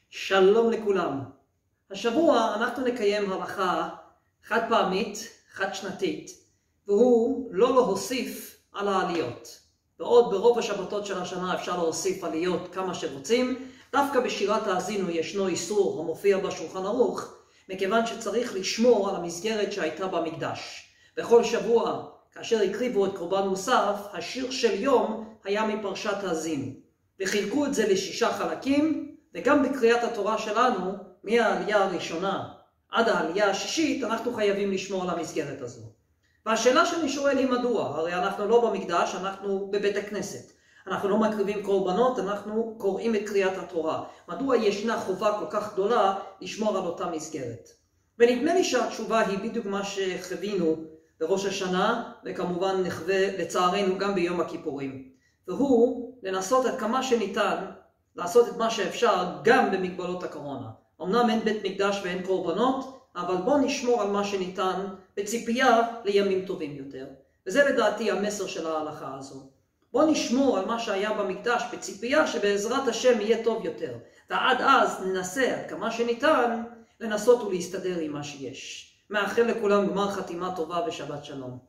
שלום לכולם. השבוע אנחנו נקיים הלכה חד פעמית, חד שנתית, והוא לא להוסיף על העליות. ועוד ברוב השבתות של השנה אפשר להוסיף עליות כמה שרוצים, דווקא בשירת האזינו ישנו איסור המופיע בשולחן ערוך, מכיוון שצריך לשמור על המסגרת שהייתה במקדש. בכל שבוע, כאשר הקריבו את קורבן מוסף, השיר של יום היה מפרשת האזינו. וחילקו את זה ל6 חלקים, וגם בקריאת התורה שלנו, מהעלייה הראשונה עד העלייה השישית, אנחנו חייבים לשמור על המסגרת הזו. והשאלה שאני שואל היא מדוע? הרי אנחנו לא במקדש, אנחנו בבית הכנסת. אנחנו לא מקריבים קורבנות, אנחנו קוראים את קריאת התורה. מדוע ישנה חובה כל כך גדולה לשמור על אותה מסגרת? ונדמה לי שהתשובה היא בדיוק מה שחווינו בראש השנה, וכמובן נחווה לצערנו גם ביום הכיפורים. והוא לנסות עד כמה שניתן לעשות את מה שאפשר גם במגבלות הקורונה. אמנם אין בית מקדש ואין קורבנות, אבל בוא נשמור על מה שניתן בציפייה לימים טובים יותר. וזה לדעתי המסר של ההלכה הזו. בוא נשמור על מה שהיה במקדש בציפייה שבעזרת השם יהיה טוב יותר. ועד אז ננסה עד כמה שניתן לנסות ולהסתדר עם מה שיש. מאחל לכולם גמר חתימה טובה ושבת שלום.